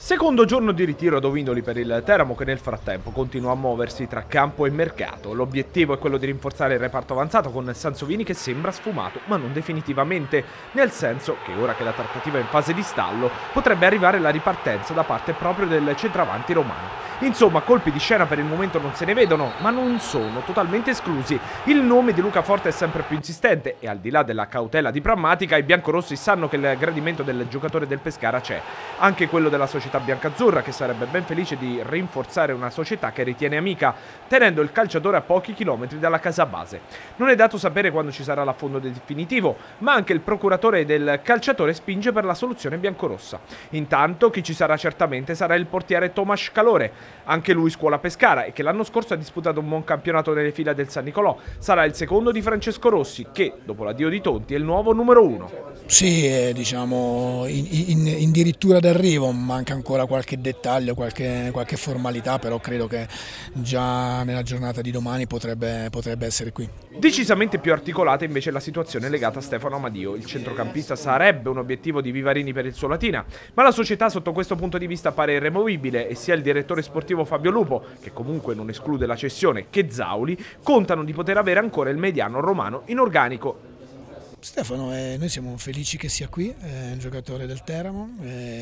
Secondo giorno di ritiro ad Ovindoli per il Teramo, che nel frattempo continua a muoversi tra campo e mercato. L'obiettivo è quello di rinforzare il reparto avanzato con Sansovini che sembra sfumato, ma non definitivamente, nel senso che ora che la trattativa è in fase di stallo potrebbe arrivare la ripartenza da parte proprio del centravanti romano. Insomma, colpi di scena per il momento non se ne vedono, ma non sono totalmente esclusi. Il nome di Luca Forte è sempre più insistente e al di là della cautela di Prammatica, i biancorossi sanno che il gradimento del giocatore del Pescara c'è. Anche quello della società biancazzurra, che sarebbe ben felice di rinforzare una società che ritiene amica, tenendo il calciatore a pochi chilometri dalla casa base. Non è dato sapere quando ci sarà l'affondo definitivo, ma anche il procuratore del calciatore spinge per la soluzione biancorossa. Intanto chi ci sarà certamente sarà il portiere Tomas Calore, anche lui scuola Pescara e che l'anno scorso ha disputato un buon campionato nelle fila del San Nicolò. Sarà il secondo di Francesco Rossi, che dopo l'addio di Tonti è il nuovo numero uno. Sì, diciamo addirittura d'arrivo, manca ancora qualche dettaglio, qualche formalità, però credo che già nella giornata di domani potrebbe essere qui. Decisamente più articolata invece la situazione legata a Stefano Amadio. Il centrocampista sarebbe un obiettivo di Vivarini per il suo Latina, ma la società sotto questo punto di vista pare irremovibile e sia il direttore sportivo Fabio Lupo, che comunque non esclude la cessione, che Zauli contano di poter avere ancora il mediano romano in organico. Stefano, noi siamo felici che sia qui, è un giocatore del Teramo,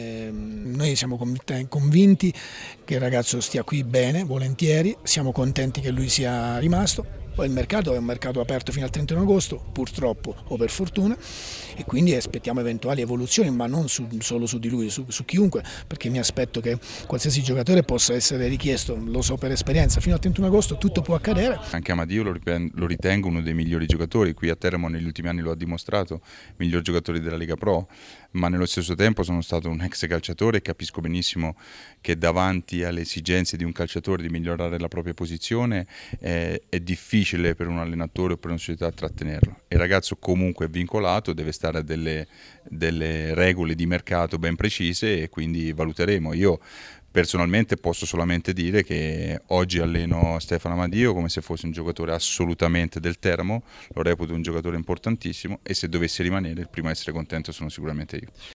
noi siamo convinti che il ragazzo stia qui bene, volentieri, siamo contenti che lui sia rimasto. Poi il mercato è un mercato aperto fino al 31 agosto, purtroppo o per fortuna, e quindi aspettiamo eventuali evoluzioni, ma non solo su di lui, su chiunque, perché mi aspetto che qualsiasi giocatore possa essere richiesto, lo so per esperienza, fino al 31 agosto tutto può accadere. Anche Amadio lo ritengo uno dei migliori giocatori, qui a Teramo negli ultimi anni lo ha dimostrato, miglior giocatore della Lega Pro, ma nello stesso tempo sono stato un ex calciatore e capisco benissimo che davanti alle esigenze di un calciatore di migliorare la propria posizione è difficile per un allenatore o per una società trattenerlo. Il ragazzo comunque è vincolato, deve stare a delle regole di mercato ben precise e quindi valuteremo. Io personalmente posso solamente dire che oggi alleno Stefano Amadio come se fosse un giocatore assolutamente del Teramo, lo reputo un giocatore importantissimo e se dovesse rimanere il primo a essere contento sono sicuramente io.